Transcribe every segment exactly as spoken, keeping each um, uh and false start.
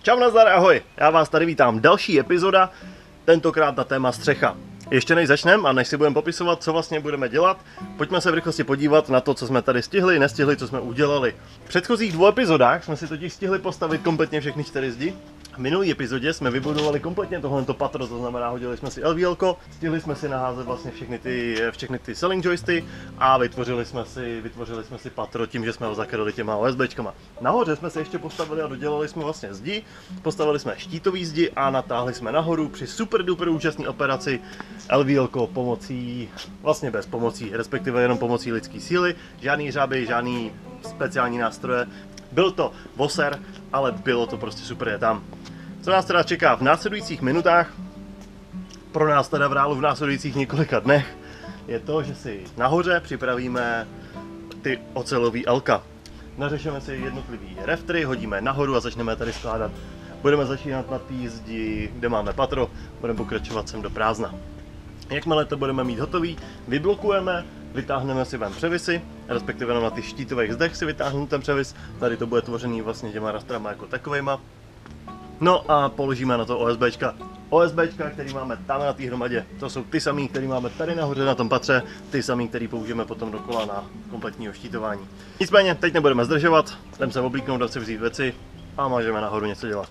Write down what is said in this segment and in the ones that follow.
Čau, nazdar, ahoj, já vás tady vítám, další epizoda, tentokrát na téma střecha. Ještě než začneme a než si budeme popisovat, co vlastně budeme dělat, pojďme se v rychlosti podívat na to, co jsme tady stihli, nestihli, co jsme udělali. V předchozích dvou epizodách jsme si totiž stihli postavit kompletně všechny čtyři zdi. V minulý epizodě jsme vybudovali kompletně tohleto patro, to znamená, hodili jsme si el vé elko, stihli jsme si naházet vlastně všechny ty, všechny ty selling joysty a vytvořili jsme si, vytvořili jsme si patro tím, že jsme ho zakryli těma OSBčkama. Nahoře jsme si ještě postavili a dodělali jsme vlastně zdi, postavili jsme štítový zdi a natáhli jsme nahoru při super duper účastní operaci el vé elko pomocí, vlastně bez pomocí, respektive jenom pomocí lidské síly, žádný řáby, žádný speciální nástroje. Byl to voser, ale bylo to prostě super je tam. Co nás teda čeká v následujících minutách, pro nás teda v reálu v následujících několika dnech, je to, že si nahoře připravíme ty ocelový elka. Nařešíme si jednotlivý reftry, hodíme nahoru a začneme tady skládat. Budeme začínat na té zdi, kde máme patro, budeme pokračovat sem do prázdna. Jakmile to budeme mít hotový, vyblokujeme, vytáhneme si ven převisy, respektive na ty štítových zdech si vytáhnu ten převis, tady to bude tvořený vlastně těma rastrama jako takovejma. No a položíme na to OSBčka. OSBčka, který máme tam na té hromadě, to jsou ty samý, který máme tady nahoře na tom patře, ty samý, který použijeme potom dokola na kompletní štítování. Nicméně, teď nebudeme zdržovat, jdeme se oblíknout, dát si vzít věci a můžeme nahoru něco dělat.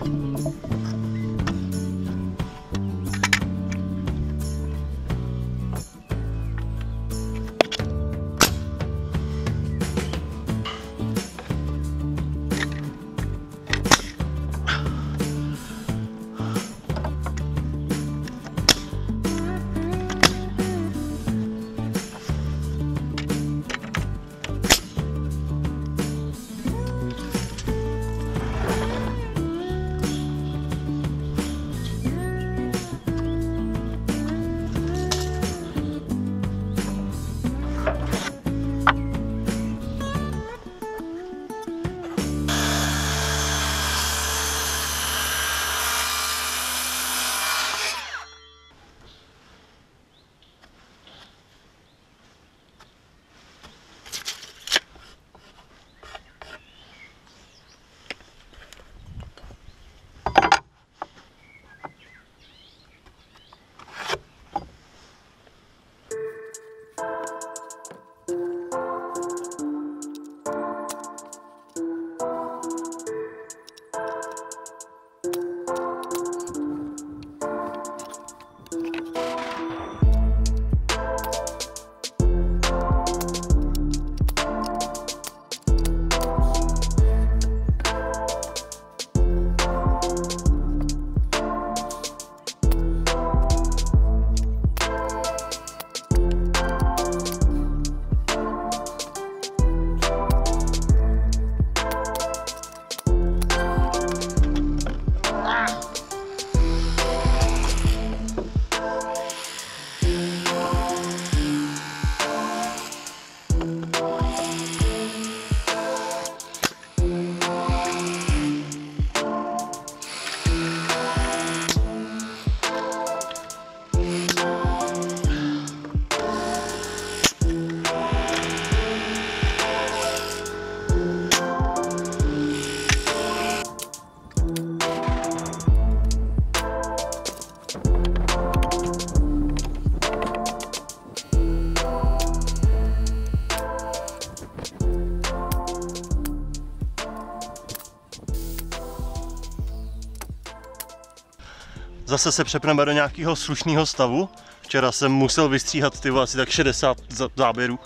Zase se přepneme do nějakého slušného stavu. Včera jsem musel vystříhat ty asi tak šedesát záběrů,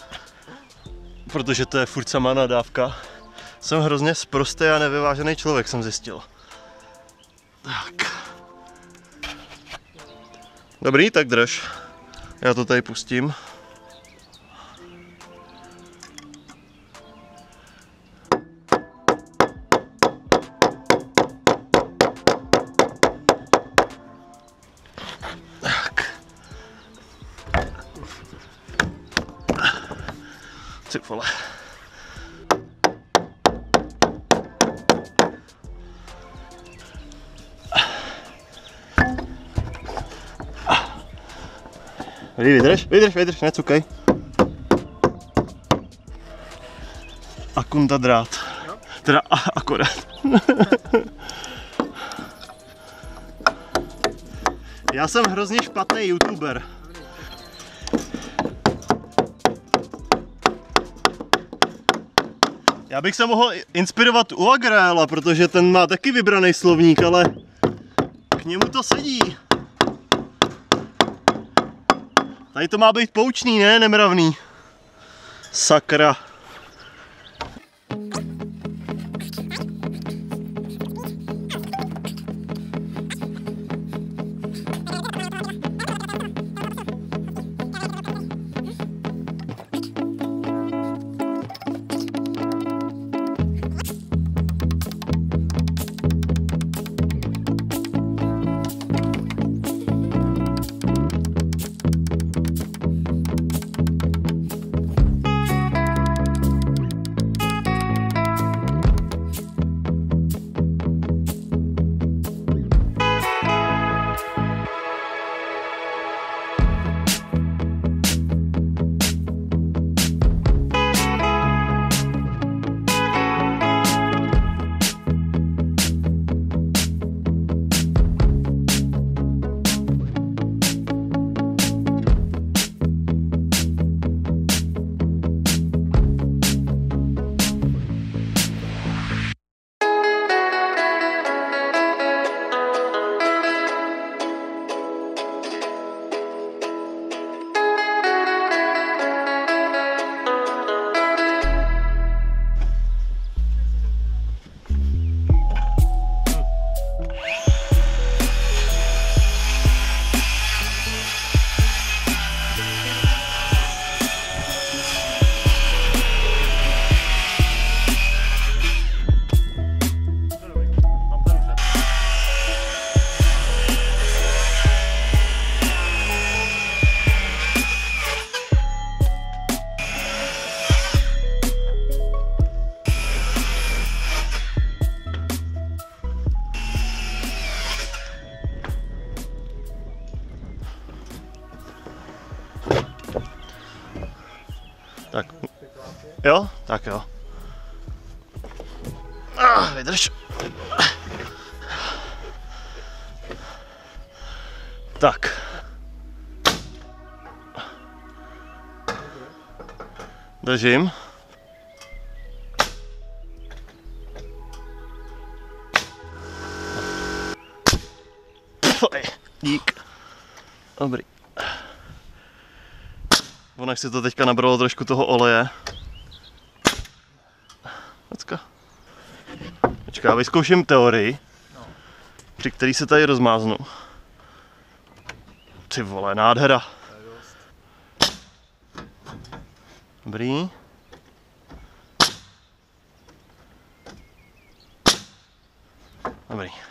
protože to je furt samá nadávka. Jsem hrozně sprostý a nevyvážený člověk, jsem zjistil. Tak. Dobrý, tak drž. Já to tady pustím. Ty vole. Vydrž, vydrž, vydrž, necukej. Akunda drát. Teda a, akorát. Já jsem hrozně špatný youtuber. Já bych se mohl inspirovat u Agrela, protože ten má taky vybraný slovník, ale k němu to sedí. Tady to má být poučný, ne? Nemravný. Sakra. Jo? Tak jo. Ah, vydrž. Tak. Držím. Dík. Dobrý. Ono si to teďka nabralo trošku toho oleje. Pecka. Počká, vyzkouším teorii, při který se tady rozmáznu. Ty vole, nádhera. Dobrý. Dobrý.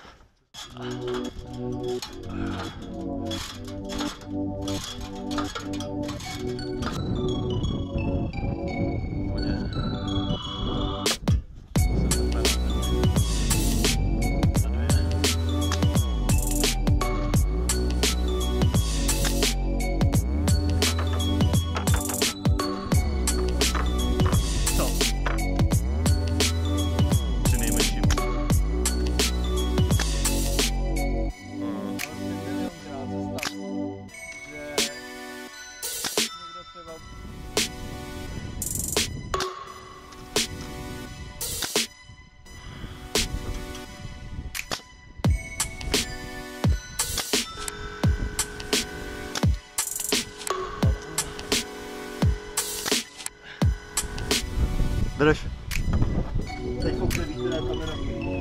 Drž. Teď foukne vítr na kamera.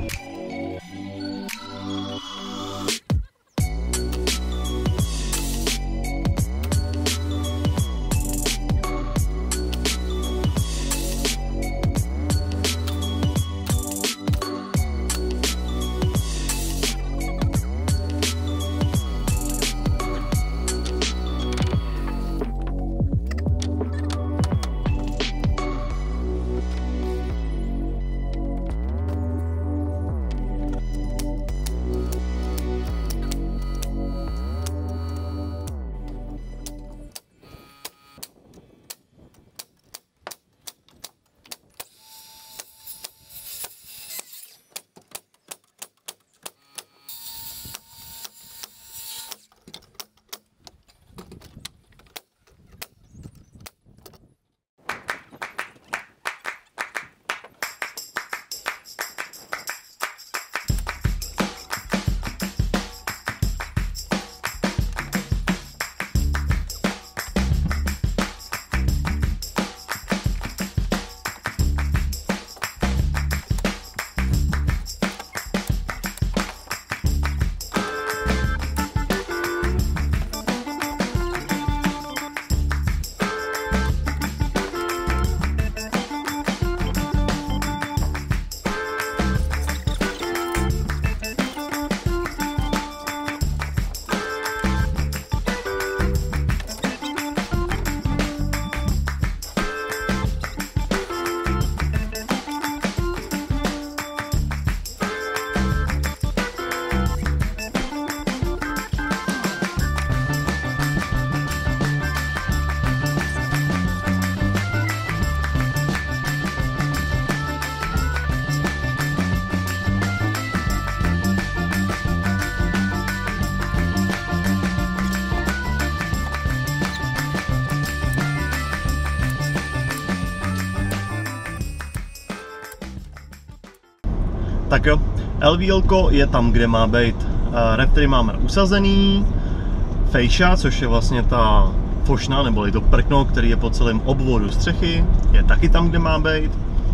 Tak jo, el vé el je tam, kde má být. Raptory máme usazený, Fascia, což je vlastně ta fošna, neboli to prkno, který je po celém obvodu střechy, je taky tam, kde má být.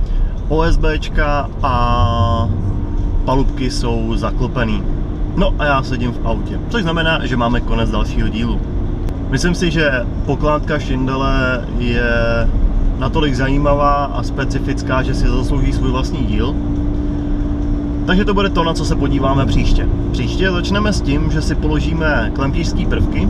OSBčka a palubky jsou zaklopený. No a já sedím v autě, což znamená, že máme konec dalšího dílu. Myslím si, že pokládka Šindele je natolik zajímavá a specifická, že si zaslouží svůj vlastní díl. Takže to bude to, na co se podíváme příště. Příště začneme s tím, že si položíme klempířské prvky,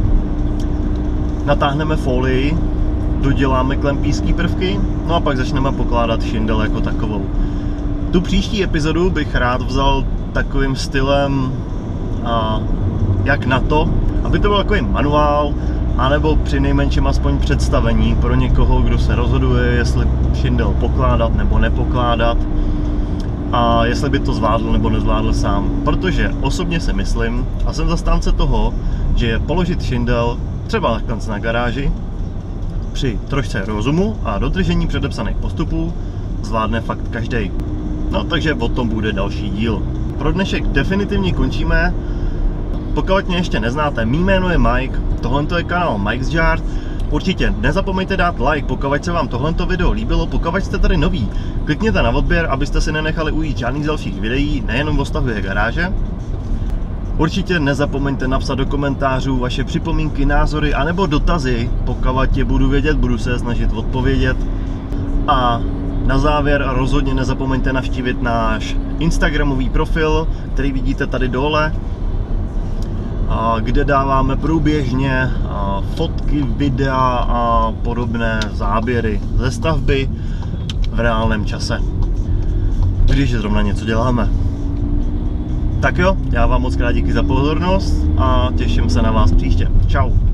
natáhneme folii, doděláme klempířské prvky, no a pak začneme pokládat Šindel jako takovou. Tu příští epizodu bych rád vzal takovým stylem, a jak na to, aby to byl takový manuál, anebo při nejmenším aspoň představení pro někoho, kdo se rozhoduje, jestli šindel pokládat nebo nepokládat a jestli by to zvládl nebo nezvládl sám. Protože osobně si myslím a jsem zastánce toho, že položit šindel třeba na garáži při trošce rozumu a dodržení předepsaných postupů zvládne fakt každej. No takže o tom bude další díl. Pro dnešek definitivně končíme. Pokud mě ještě neznáte, mý jméno je Mike, tohle je kanál Mike's Yard. Určitě nezapomeňte dát like, pokud se vám tohleto video líbilo, pokud jste tady noví, klikněte na odběr, abyste si nenechali ujít žádný z dalších videí, nejenom o stavbě garáže. Určitě nezapomeňte napsat do komentářů vaše připomínky, názory anebo dotazy, pokud je budu vědět, budu se snažit odpovědět. A na závěr rozhodně nezapomeňte navštívit náš instagramový profil, který vidíte tady dole, kde dáváme průběžně fotky, videa a podobné záběry ze stavby v reálném čase, když zrovna něco děláme. Tak jo, já vám moc krát díky za pozornost a těším se na vás příště. Čau.